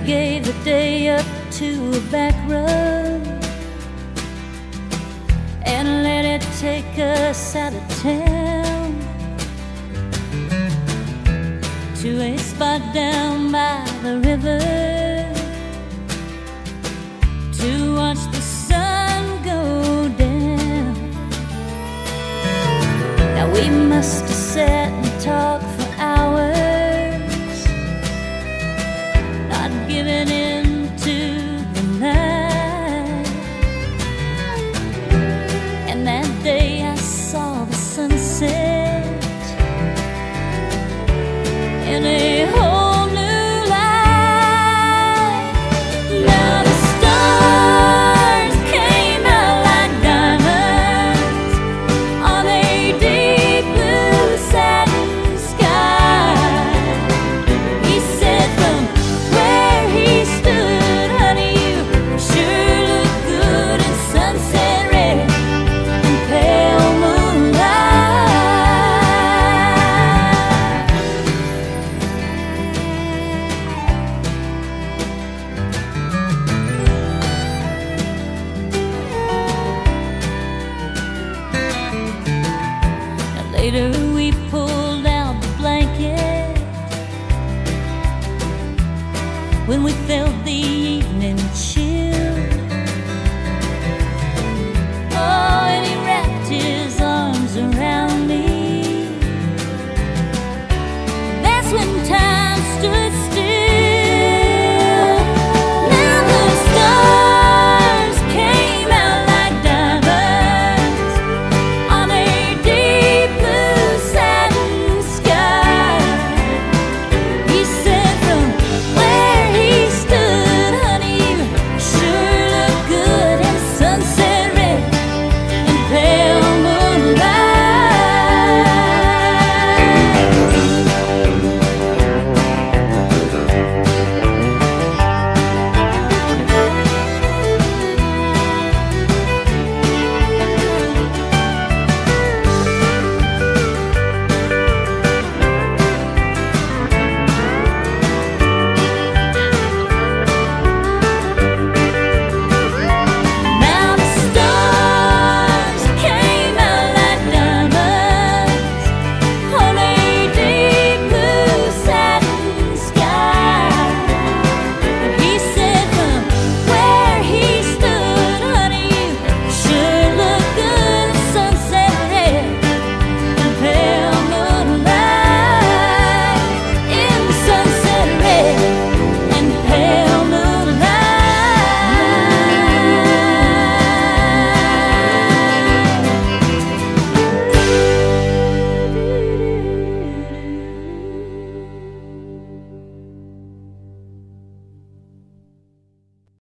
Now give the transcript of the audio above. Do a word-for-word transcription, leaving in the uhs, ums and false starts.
gave the day up to a back road and let it take us out of town to a spot down by the river to watch the sun go down. Now we must have sat and talked for hours, not giving in to the night. And that day I saw the sunset in a whole new light. Now the stars came out like diamonds on a deep blue satin sky. He said from where he stood, honey, you sure look good in sunset red and pale moonlight. Now later we pulled out the blanket when we felt the evening chill. Oh,